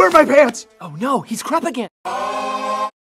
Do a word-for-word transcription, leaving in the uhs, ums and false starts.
Where are my pants? Oh no, he's Krupp again.